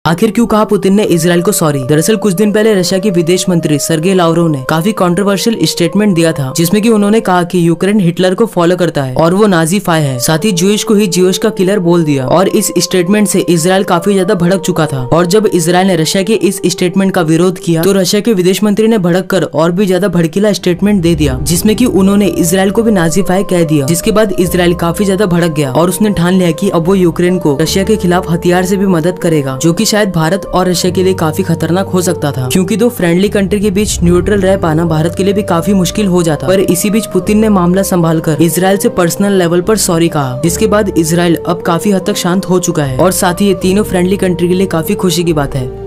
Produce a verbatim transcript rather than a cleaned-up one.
आखिर क्यों कहा पुतिन ने इजराइल को सॉरी। दरअसल कुछ दिन पहले रशिया के विदेश मंत्री सर्गेई लावरोव ने काफी कंट्रोवर्शियल स्टेटमेंट दिया था, जिसमें कि उन्होंने कहा कि यूक्रेन हिटलर को फॉलो करता है और वो नाजी फाय है। साथ ही ज्यूइश को ही ज्यूइश का किलर बोल दिया और इस स्टेटमेंट से इजराइल काफी ज्यादा भड़क चुका था। और जब इजराइल ने रशिया के इस स्टेटमेंट का विरोध किया तो रशिया के विदेश मंत्री ने भड़क कर और भी ज्यादा भड़कीला स्टेटमेंट दे दिया, जिसमें कि उन्होंने इजराइल को भी नाजी फाय कह दिया। जिसके बाद इजराइल काफी ज्यादा भड़क गया और उसने ठान लिया कि अब वो यूक्रेन को रशिया के खिलाफ हथियार से भी मदद करेगा, जो कि शायद भारत और रशिया के लिए काफी खतरनाक हो सकता था, क्योंकि दो फ्रेंडली कंट्री के बीच न्यूट्रल रह पाना भारत के लिए भी काफी मुश्किल हो जाता। पर इसी बीच पुतिन ने मामला संभालकर इजराइल से पर्सनल लेवल पर सॉरी कहा, जिसके बाद इजराइल अब काफी हद तक शांत हो चुका है और साथ ही ये तीनों फ्रेंडली कंट्री के लिए काफी खुशी की बात है।